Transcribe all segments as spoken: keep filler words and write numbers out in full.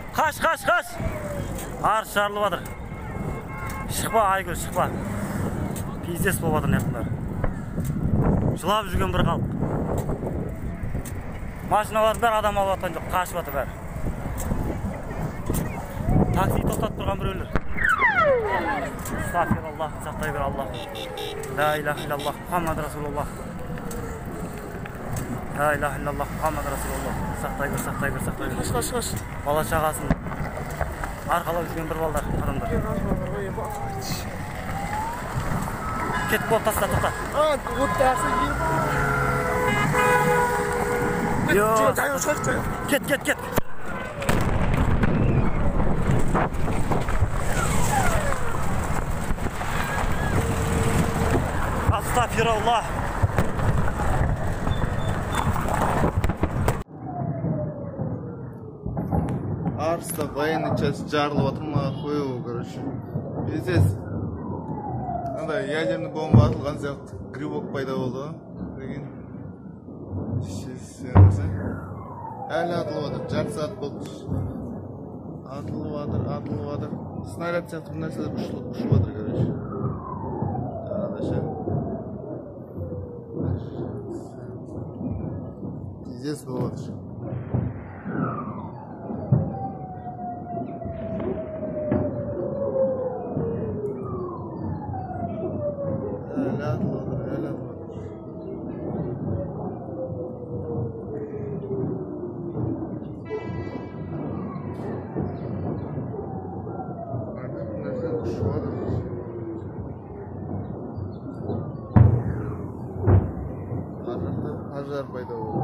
Қаш, қаш, қаш. Арыс жарылып жатыр. Шықпа, Айгүл, шықпа. Пиздес болып жатыр нетіңдер. Жылап жүрген бір халық. Машиналардың бәрі адам алып жатқан жоқ, қашып жатыр бәрі. Такси тоқтатып тұрған біреулер. Астағфираллах, сақтай бер Аллах. Ла илаха иллаллах, Мұхаммад Расулуллах. Ла илаха иллаллах, Мұхаммад Расулуллах. Сақтай бер, сақтай бер, сақтай бер. Қаш, қаш, қаш. Бала шағасын арқалап жүрген бір балдар, адамдар. Кетіп болып таста, тоқта. А, отты ақсы ебі. Йоо. Жайын шығайық, жайын. Кет, кет, кет. Астағфираллах. Арыста военный часть жарылып отыр ма, хуево, короче. Пиздец. Андай ядерный бомба атылған сияқты грибок пайда болды. Деген. Әлі атылып жатыр, жарты сағат болды. Атылып жатыр, атылып жатыр. Снаряд сияқты бір нәрселер ұшып жатыр, короче. Пиздец болып жатыр. Пожар пайда болды.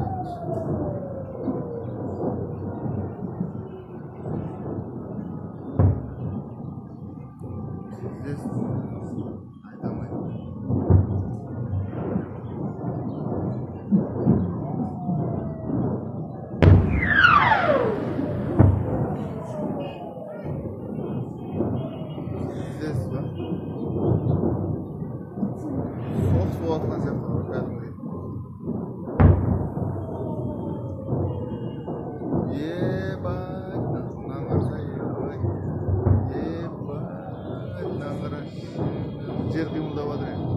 Здесь айта алмаймын. Здесь ба? Соғыс болатқан сияқты бар, кәдімгідей. Жер қимылдап жатыр енді.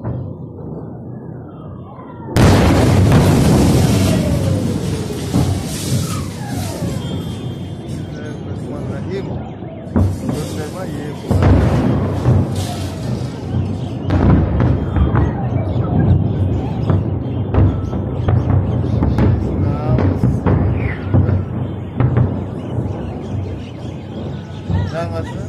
Bismillahirrahmanirrahим. Жаңасы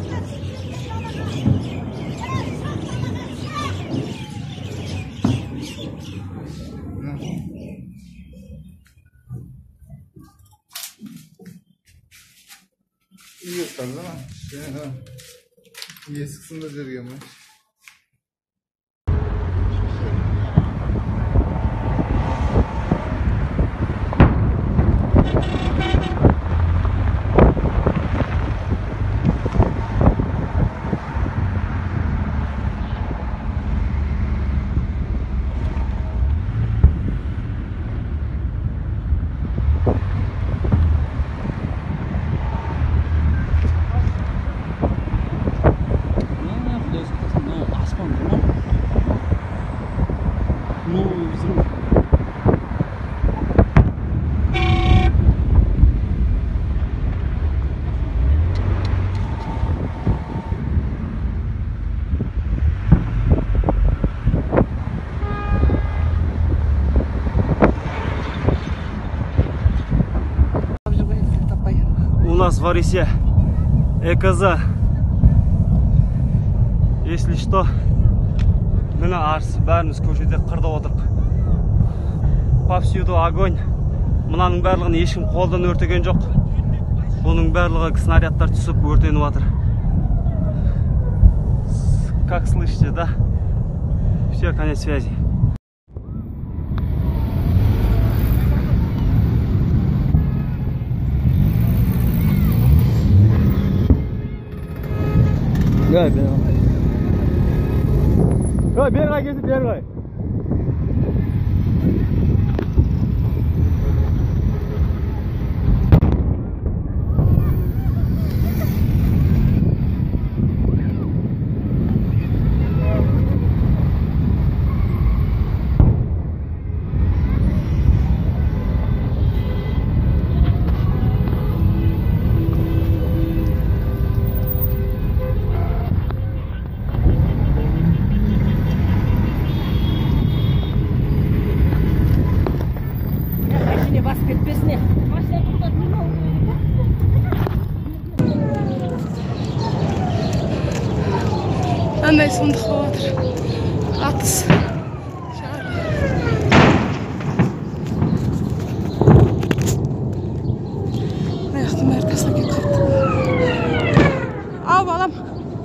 iyi kaldı ama şey ha iyi sıksın da జరిగే mi? У нас в Арисе Экоза. Если что, мына Арыс бәріміз көшеде қырда отырық. Повсюду огонь. Мынаның барлығын ешкім қолдан өртеген жоқ. Бұның барлығы снарядтар түсіп өртеніп жатыр. Как слышите, да? Все, конец связи. Gel beri koy. Koy beri koy kesip beri koy. сұмдық болып жатыр. Атыс. Аяқтың бәрі тастап кетіп қалды. Ау, балам.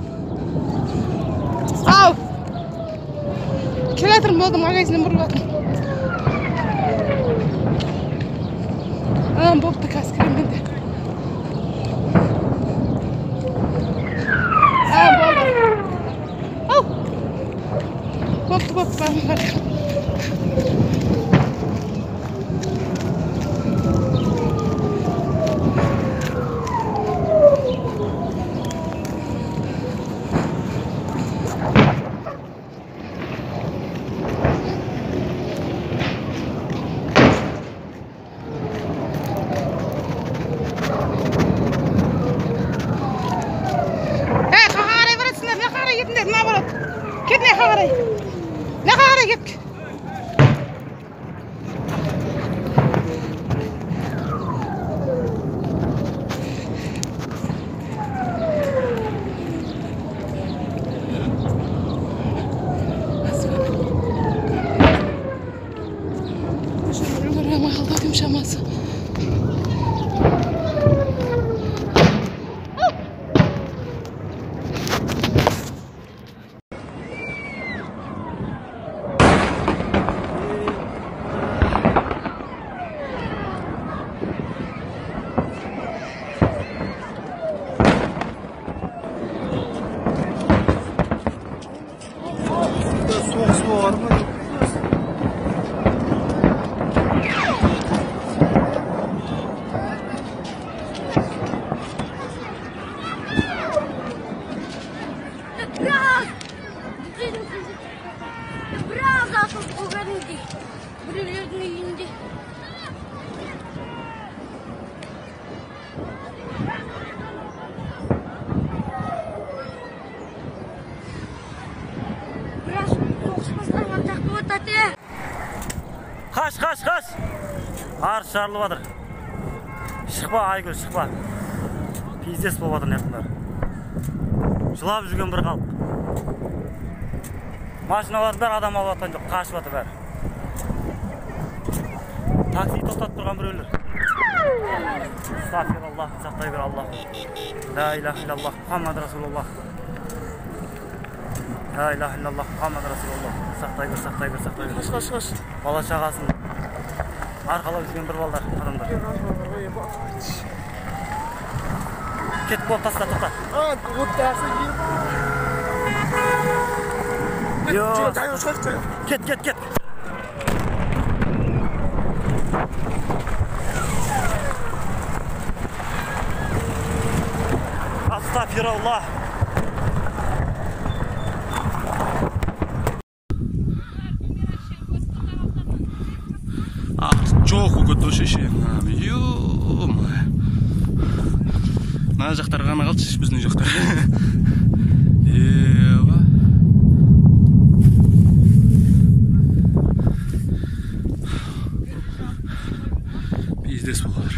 Ау! Келе жатырмын, болды, магазиннен бұрып жатырмын. Анам болыпты қазір кіремін мен де. А, болды. Ау! Болыпты, болыпты, балам бар. Git ne kadar? Ne kadar git? Şöyle buraya mahalda şaması. Biraz daha çok öğrendi. Birilerinin indi. Biraz soğuşmasından mantıklı otadı. Kaç kaç kaç. Arş жарылып жатыр. Шықпа Айгүл, шықпа. Пиздес болып жатыр нетіңдер. Жылап жүрген бір халық. Машиналардың бәрі адам алып жатқан жоқ, қашып жатыр бәрі. Такси тоқтатып тұрған біреулер. Астағфираллах, сақтай бер Аллах. Ла илаха иллаллах, Мұхаммад Расулуллах. Ла илаха иллаллах, Мұхаммад Расулуллах. Сақтай бер, сақтай бер, сақтай бер. Қош, қош, қош. Бала шағасын арқалап жүрген бір балдар, адамдар. Кет болып таста, тоқта. А, вот тасы ем. Йоо. Жоқ, Кет, кет, кет. Астағфираллах. Жоқ өкөт шеше. Ё-май. Мына жақтар ғана қалды, біздің жақтар. Ева. Пиздес болар.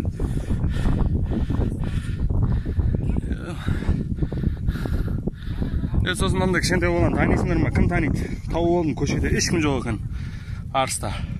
Е, сосын мынандай кішкентай болған танисыңдар ма? Кім таниды? Тауып алдым көшеде, ешкім жоқ екен. Арыста.